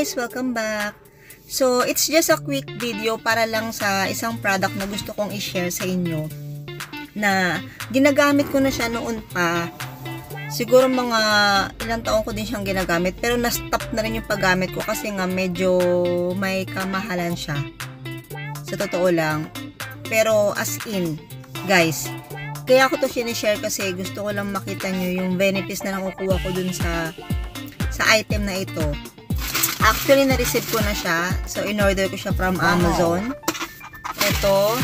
guys! Welcome back! So, it's just a quick video para lang sa isang product na gusto kong i-share sa inyo na ginagamit ko na siya noon pa. Siguro mga ilang taon ko din siyang ginagamit pero na-stop na rin yung paggamit ko kasi nga medyo may kamahalan siya. Sa totoo lang. Pero as in, guys, kaya ako to sinishare kasi gusto ko lang makita nyo yung benefits na nakukuha ko dun sa item na ito. Actually, na-receive ko na siya. So, in-order ko siya from Amazon. Ito.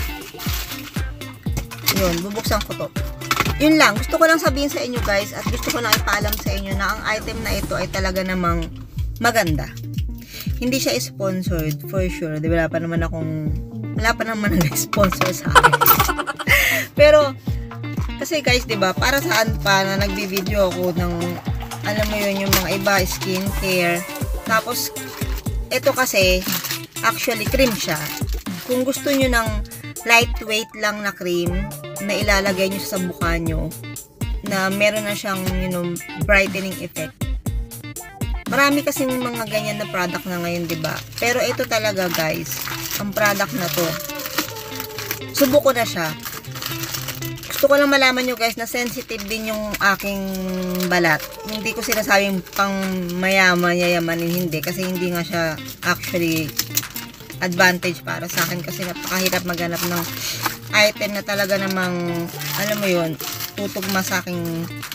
Yun, bubuksan ko to. Yun lang. Gusto ko lang sabihin sa inyo, guys, at gusto ko lang ipaalam sa inyo na ang item na ito ay talaga namang maganda. Hindi siya sponsored, for sure. Di wala pa naman nag-sponsor sa akin. Pero, kasi guys, di ba, para saan pa na nagbi-video ako ng alam mo yun, yung mga iba, skincare. Tapos, ito kasi, actually, cream siya. Kung gusto nyo ng lightweight lang na cream, na ilalagay nyo sa mukha nyo, na meron na siyang, you know, brightening effect. Marami kasing mga ganyan na product na ngayon, diba? Pero ito talaga, guys, ang product na to. Subo ko na siya. Gusto ko lang malaman nyo guys na sensitive din yung aking balat. Hindi ko sinasabing pang mayaman, yayamanin, hindi. Kasi hindi nga siya actually advantage para sa akin. Kasi napakahirap maghanap ng item na talaga namang, alam mo yun, tutugma sa aking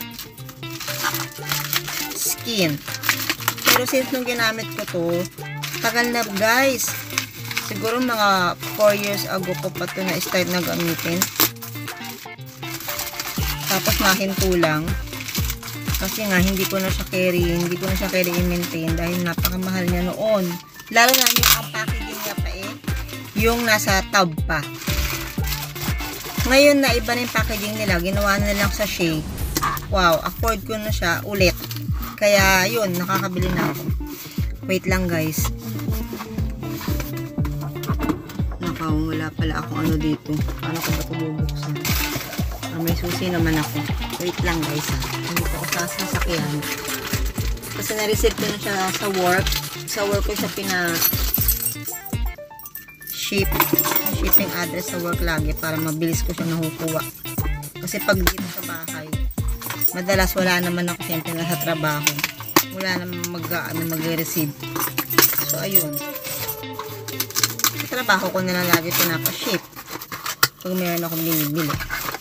skin. Pero since nung ginamit ko to, tagal na guys. Siguro mga 4 years ago ko pa to na start na gamitin. Tapos mahinto lang. Kasi nga, hindi ko na siya carry i-maintain dahil napakamahal niya noon. Lalo na yung ang packaging niya pa yung nasa tub pa. Ngayon na iba na yung packaging nila, ginawa na lang sa shake. Wow, afford ko na siya ulit. Kaya yun, nakakabili na ako. Wait lang guys. Wala pala akong ano dito. Paano ko ba ito bubuksan? May susi naman ako. Wait lang guys ha. Hindi ko sasakyan. Kasi na-receive ko na siya sa work. Sa work ko siya pina-ship. Shipping address sa work lagi para mabilis ko siya nakukuha. Kasi pag dito sa bahay, madalas wala naman ako siyempre nasa trabaho. Wala naman mag-receive. So ayun. Sa trabaho ko na lang lagi pinapa-ship. Pag meron akong binibili.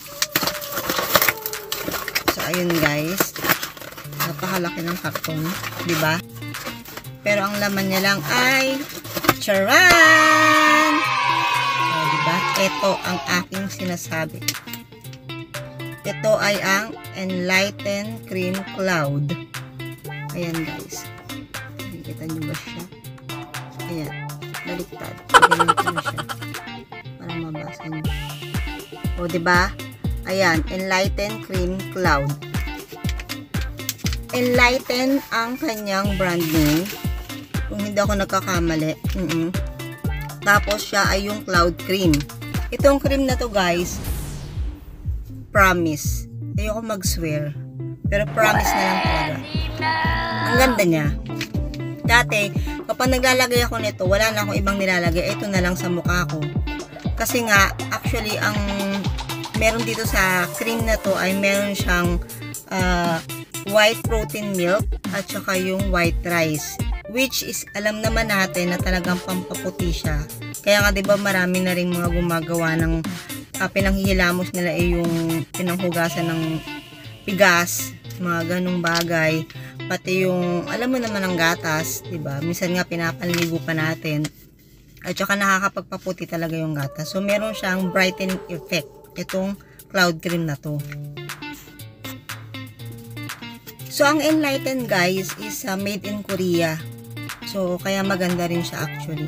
Ayun guys, napakalaki ng karton, di ba? Pero ang laman niya lang ay charan! So, di ba? Ito ang aking sinasabi. Ito ay ang Nlighten Cream Cloud. Ayan guys. Nakikita niyo ba siya? Ayan, baliktad. Ganyan ko na siya. Para mabasa niyo. O, di ba? Ayan, Nlighten Cream Cloud. Nlighten ang kanyang brand name. Kung hindi ako nagkakamali. Tapos siya ay yung cloud cream. Itong cream na to guys, promise. Ayoko mag-swear. Pero promise na lang talaga. Ang ganda niya. Dati, kapag naglalagay ako nito, wala na akong ibang nilalagay. Ito na lang sa mukha ko. Kasi nga, actually, ang meron dito sa cream na to ay meron siyang white protein milk at saka yung white rice, which is alam naman natin na talagang pampaputi siya. Kaya nga 'di ba marami na ring mga gumagawa ng pinanghihilamos nila yung pinanghugasan ng bigas, mga ganung bagay, pati yung alam mo naman ang gatas, 'di ba? Minsan nga pinapaligo pa natin. At saka nakakapagpaputi talaga yung gatas. So meron siyang brightening effect itong cloud cream na to. So, ang Nlighten guys is made in Korea. So, kaya maganda rin siya actually.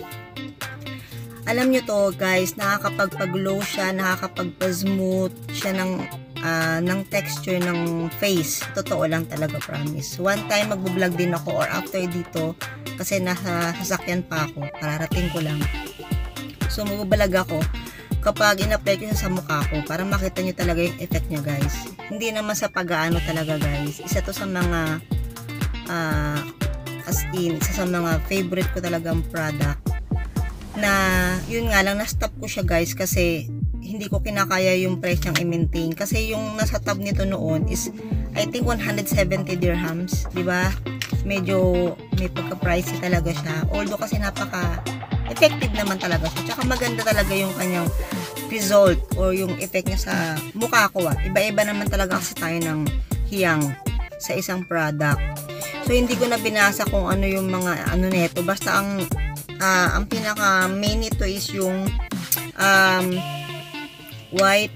Alam nyo to guys, nakakapagpag-glow siya, nakakapagpa-smooth siya ng texture ng face. Totoo lang talaga, promise. One time magbo-vlog din ako or after dito kasi nasa sasakyan pa ako. Kararating ko lang. So, magbo-vlog ako kapag in-apply ko siya sa mukha ko para makita nyo talaga yung effect niya guys. Hindi naman sa pag-aano talaga guys. Isa to sa mga As in, isa sa mga favorite ko talagang product. Na, yun nga lang, na-stop ko siya guys kasi hindi ko kinakaya yung price niyang i-maintain. Kasi yung nasa tab nito noon is, I think 170 dirhams. Diba? Medyo may pagka-pricey talaga siya. Although kasi napaka-effective naman talaga siya. Tsaka maganda talaga yung kanyang result or yung effect niya sa mukha ko. Iba-iba naman talaga kasi tayo ng hiyang sa isang product. So, hindi ko na binasa kung ano yung mga ano neto. Basta ang pinaka main nito is yung white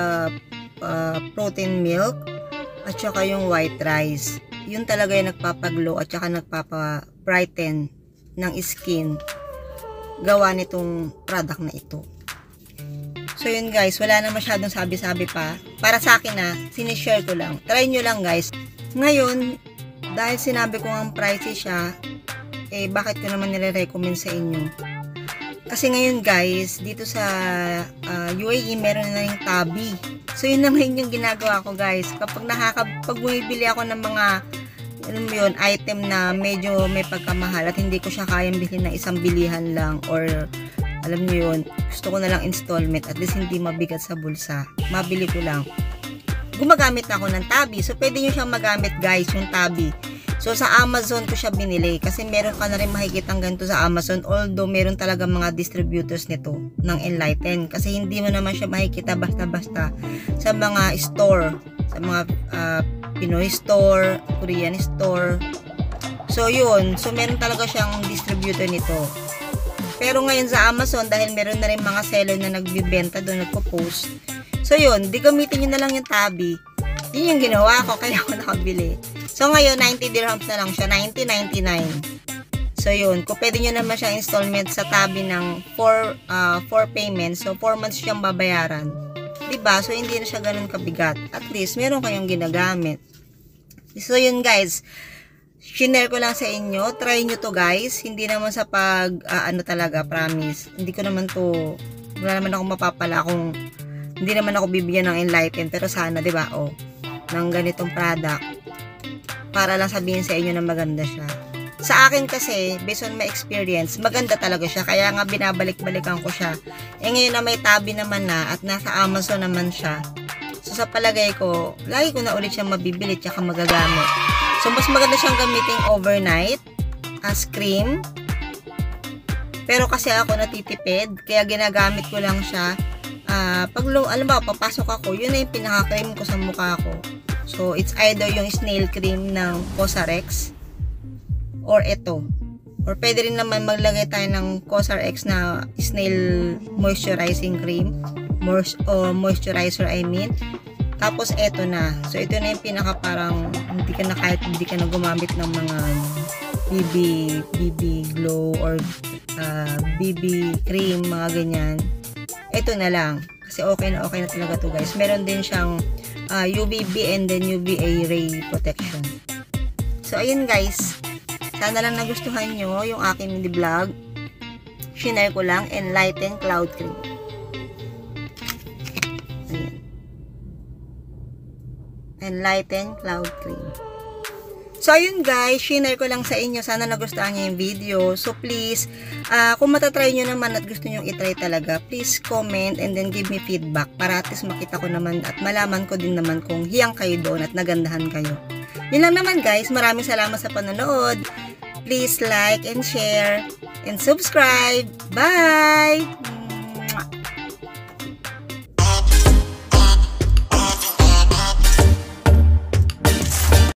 protein milk at saka yung white rice. Yun talaga yung nagpapaglow at saka nagpapa-brighten ng skin gawa nitong product na ito. So yun guys, wala na masyadong sabi-sabi pa. Para sa akin na, sinishare ko lang. Try nyo lang guys. Ngayon, dahil sinabi ko ang pricey siya, bakit ko naman nire-recommend sa inyo? Kasi ngayon guys, dito sa UAE, meron na yung tabi. So yun na ngayon yung ginagawa ko guys. Kapag bumibili ako ng mga item na medyo may pagkamahal at hindi ko siya kayang bilhin na isang bilihan lang or alam niyo yun, gusto ko na lang installment at least hindi mabigat sa bulsa. Mabili ko lang. Gumagamit na ako ng tabi. So pwede nyo siyang magamit guys, yung tabi. So, sa Amazon ko siya binili kasi meron ka na rin makikitang ganito sa Amazon, although meron talaga mga distributors nito ng Nlighten kasi hindi mo naman siya makikita basta-basta sa mga store, sa mga Pinoy store, Korean store. So, yun. So, meron talaga siyang distributor nito. Pero ngayon sa Amazon, dahil meron na rin mga seller na nagbibenta doon, nagpo-post. So, yun. Di gamitin nyo na lang yung tabi. Yun yung ginawa ko, kaya ako nakabili. So, ngayon, 90 dirhams na lang siya. 90.99. So, yun. Kung pwede nyo naman siya installment sa tabi ng 4 payments. So, 4 months siyang babayaran. Diba? So, hindi na siya ganun kabigat. At least, meron kayong ginagamit. So, yun guys. Shinare ko lang sa inyo. Try nyo to guys. Hindi naman sa ano talaga, promise. Hindi ko naman to, wala naman ako mapapala kung hindi naman ako bibigyan ng Nlighten. Pero sana, diba? O, ng ganitong product. Para lang sabihin sa inyo na maganda siya. Sa akin kasi, based on my experience, maganda talaga siya. Kaya nga binabalik-balikan ko siya. Ngayon na may tabi naman na at nasa Amazon naman siya. So sa palagay ko, lagi ko na ulit siyang mabibili tsaka magagamit. So mas maganda siyang gamitin overnight as cream. Pero kasi ako natitipid, kaya ginagamit ko lang siya. Pag alam ba, papasok ako, yun na yung pinaka-cream ko sa mukha ko. So, it's either yung snail cream ng Cosrx or ito. Or pwede rin naman maglagay tayo ng Cosrx na snail moisturizing cream. Moisturizer, I mean. Tapos, ito na. So, ito na yung pinaka parang kahit hindi ka na gumamit ng mga BB glow or BB cream, mga ganyan. Ito na lang. Kasi okay na talaga to guys. Meron din siyang UVB and then UVA ray protection. So, ayun guys. Sana lang nagustuhan nyo yung aking vlog. Shinare ko lang. Nlighten Cloud Cream. Ayan. Nlighten Cloud Cream. So, ayun guys. Shinare ko lang sa inyo. Sana nagustuhan nyo yung video. So, please, kung matatry nyo naman at gusto nyo itry talaga, please comment and then give me feedback para at least makita ko naman at malaman ko din naman kung hiyang kayo doon at nagandahan kayo. Yun lang naman guys. Maraming salamat sa panonood. Please like and share and subscribe. Bye!